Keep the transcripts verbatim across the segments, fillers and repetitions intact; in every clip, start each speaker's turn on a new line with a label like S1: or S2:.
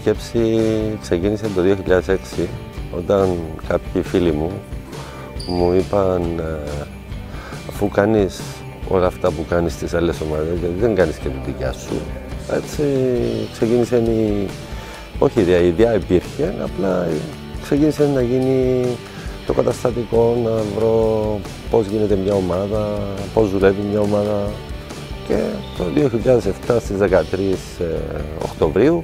S1: σκέψη ξεκίνησε το δύο χιλιάδες έξι, όταν κάποιοι φίλοι μου μου είπαν αφού κάνεις όλα αυτά που κάνεις στις άλλες ομάδες, γιατί δεν κάνεις και τη δικιά σου. Έτσι ξεκίνησε η... όχι η ιδέα, η ιδέα υπήρχε, απλά ξεκίνησε να γίνει το καταστατικό, να βρω πώς γίνεται μια ομάδα, πώς δουλεύει μια ομάδα. Και το δύο χιλιάδες επτά στις δεκατρείς Οκτωβρίου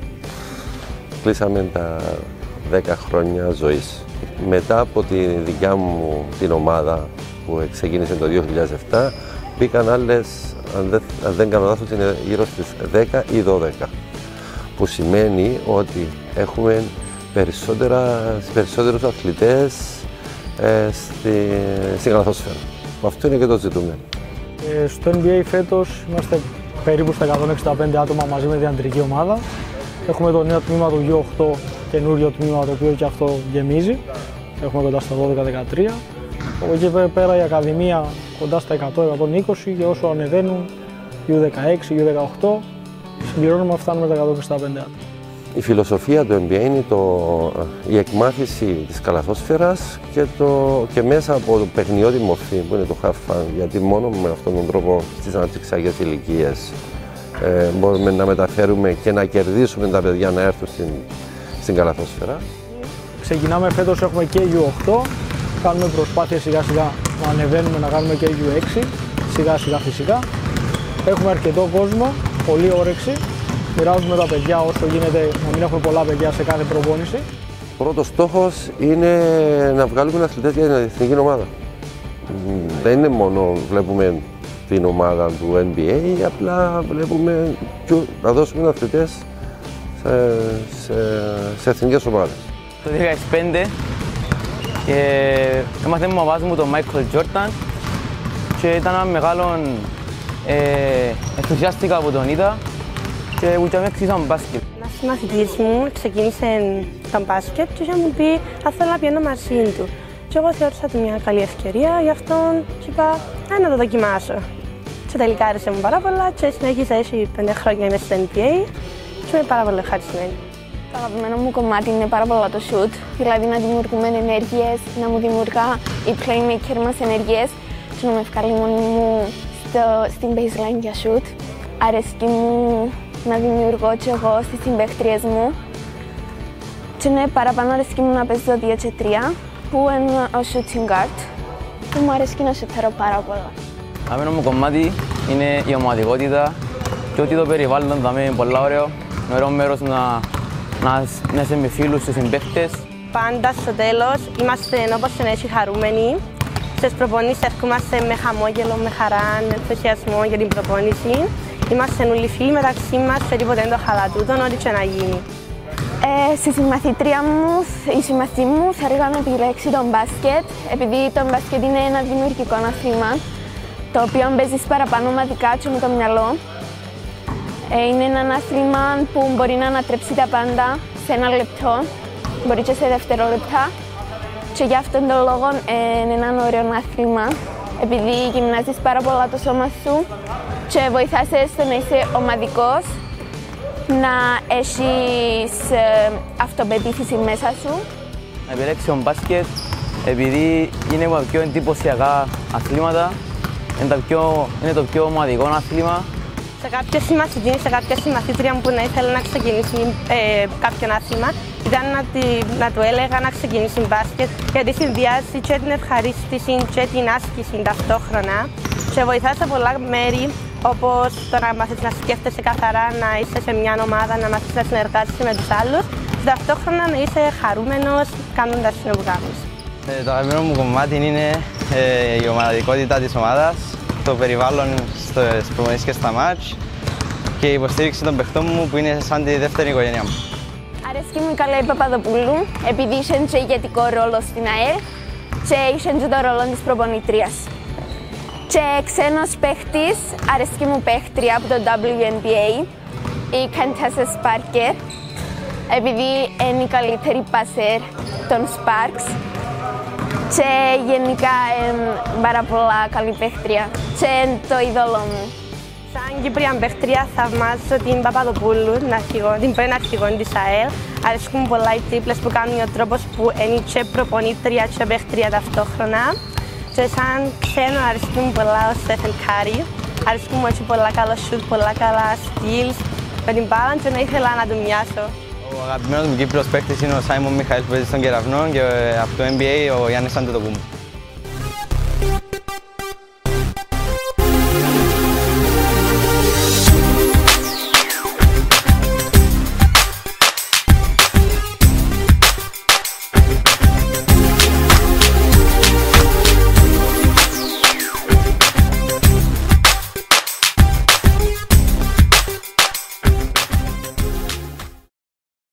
S1: κλείσαμε τα δέκα χρόνια ζωής. Μετά από τη δικιά μου την ομάδα που ξεκίνησε το δύο χιλιάδες επτά, μπήκαν άλλες, αν δεν, αν δεν κάνω λάθος, είναι γύρω στις δέκα ή δώδεκα. Που σημαίνει ότι έχουμε περισσότερα, περισσότερους αθλητές ε, στη, στην καλαθόσφαιρα. Αυτό είναι και το ζητούμενο.
S2: Ε, στο N B A φέτος είμαστε περίπου στα εκατόν εξήντα πέντε άτομα μαζί με την αντρική ομάδα. Έχουμε το νέο τμήμα του γιου οκτώ, καινούριο τμήμα το οποίο και αυτό γεμίζει. Έχουμε κοντά στα δώδεκα δεκατρία. Από εκεί πέρα η Ακαδημία κοντά στα εκατό με εκατόν είκοσι και όσο ανεβαίνουν γιου δεκαέξι, γιου δεκαοκτώ συμπληρώνουμε, φτάνουμε τα εκατόν εξήντα πέντε άτομα.
S1: Η φιλοσοφία του N B A είναι το, η εκμάθηση της καλαθόσφαιρας και, το, και μέσα από το παιχνιώδη μορφή που είναι το have fun, γιατί μόνο με αυτόν τον τρόπο στις αναπτυξιακές ηλικίες ε, μπορούμε να μεταφέρουμε και να κερδίσουμε τα παιδιά να έρθουν στην, στην καλαθόσφαιρα.
S2: Ξεκινάμε φέτος, έχουμε και γιου οκτώ, κάνουμε προσπάθειες σιγά σιγά να ανεβαίνουμε, να κάνουμε και γιου έξι, σιγά σιγά φυσικά. Έχουμε αρκετό κόσμο, πολύ όρεξη. Μοιράζουμε τα παιδιά όσο γίνεται, να μην έχουμε πολλά παιδιά σε κάθε προπόνηση.
S1: Ο πρώτος στόχος είναι να βγάλουμε αθλητές για την εθνική ομάδα. Δεν είναι μόνο βλέπουμε την ομάδα του N B A, απλά βλέπουμε να δώσουμε αθλητές σε, σε, σε εθνικές ομάδες.
S3: Το δύο χιλιάδες πέντε και έμαθε με βάση μου τον Michael Jordan και ήταν ένα μεγάλο ε, ενθουσιάστηκα που τον είδα και ούτε με εξήσαμε μπάσκετ.
S4: Ένας συμμαθητής μου ξεκίνησε το μπάσκετ και είχε μου πει αν θέλω να πιένω μαζί του. Και εγώ θεώρησα τη μια καλή ευκαιρία, γι' αυτό και είπα να το δοκιμάσω. Και τελικά άρεσε μου πάρα πολλά και συνέχισα έτσι πέντε χρόνια είμαι στο N B A και είμαι πάρα πολύ ευχαριστημένη.
S5: Το αγαπημένο μου κομμάτι είναι πάρα πολλά το shoot, δηλαδή να δημιουργούμε ενέργειες, να μου δημιουργά οι playmaker μας ενέργειες και να με βγάλει μόνη μου στο, στην baseline για shoot. Αρέσκει μου να δημιουργώ και εγώ στις συμπαίχτριες μου και ναι, παραπάνω αρέσκει μου να παίζω δύο και τρία που είναι ο shooting guard που μου αρέσκει να σουτάρω πάρα πολλά.
S3: Το αγαπημένο μου κομμάτι είναι η ομαδικότητα και ότι το περιβάλλον θα είναι πολύ ωραίο, είναι ωραίο μέρος να, να, να είσαι με φίλους και συμπαίχτες.
S4: Πάντα στο τέλος είμαστε όπως είναι έτσι χαρούμενοι. Στις προπονήσεις έρχομαστε με χαμόγελο, με χαρά, με ενθουσιασμό για την προπόνηση. Είμαστε όλοι φίλοι μεταξύ μας και τίποτε δεν το χαλατούτον, ό,τι και να γίνει.
S5: Ε, στη συμμαθήτρια μου, η συμμαθή μου θα έλεγα να επιλέξει τον μπάσκετ, επειδή το μπάσκετ είναι ένα δημιουργικό άθλημα, το οποίο παίζεις παραπάνω ομαδικά και με το μυαλό. Ε, είναι ένα άθλημα που μπορεί να ανατρέψει τα πάντα σε ένα λεπτό, μπορεί και σε δευτερόλεπτα. Και για αυτόν τον λόγο ε, είναι ένα ωραίο άθλημα, επειδή γυμνάζεις πάρα πολλά το σώμα σου και βοηθάς στο να είσαι ομαδικός, να έχεις ε, αυτοπεποίθηση μέσα σου.
S3: Να επιλέξω τον μπάσκετ επειδή είναι από τα πιο εντυπωσιακά αθλήματα, είναι το πιο, είναι το πιο ομαδικό αθλήμα.
S4: Σε κάποια συμμαθητή, σε κάποια συμμαθήτρια μου που να ήθελε να ξεκινήσει ε, κάποιο άθλημα, ήταν να, τη, να του έλεγα να ξεκινήσει μπάσκετ, γιατί συνδυάζει και την ευχαρίστηση και την άσκηση ταυτόχρονα και βοηθά σε πολλά μέρη, όπως το να μάθεις να σκέφτεσαι καθαρά, να είσαι σε μια ομάδα, να μάθεις να συνεργάζεσαι με τους άλλους και ταυτόχρονα να είσαι χαρούμενος κάνοντας το που κάνεις.
S6: Ε, το αγαπημένο μου κομμάτι είναι ε, η ομαδικότητα της ομάδας, το περιβάλλον στις προπονήσεις και στα μάτς και η υποστήριξη των παιχτών μου που είναι σαν τη δεύτερη οικογένεια μου.
S5: Αρέσκει μου η Καλαϊ Παπαδοπούλου, επειδή είχε και ηγετικό ρόλο στην ΑΕΛ και είχε και το ρόλο της προπονητρίας. Και ξένος παίχτης, αρέσκει μου παίχτρια από το W N B A, η Καντάσα Σπάρκερ, επειδή είναι η καλύτερη πάσερ των Sparks και γενικά είναι πάρα πολλά καλή παίχτρια και είναι το είδωλο μου.
S4: Σαν Κύπρια παίχτρια θαυμάζω την Παπαδοπούλου, την, αρχηγό, την πρώην αρχηγό της ΑΕΛ. Αρέσκουν πολλά οι τρίπλες που κάνουν ο τρόπος που είναι και προπονήτρια και παίχτρια ταυτόχρονα. Και σαν ξένο αρέσκουν πολλά ο Στέφεν Κάρι. Αρέσκουν μου έτσι πολλά καλά σουτ, πολλά καλά skills με την μπάλα και να ήθελα να του μοιάσω.
S6: Ο αγαπημένος μου Κύπρος παίκτης είναι ο Σάιμον Μιχαήλ που παίζει στον Κεραυνό και από το N B A ο Γιάννης Αντετοκούμπου.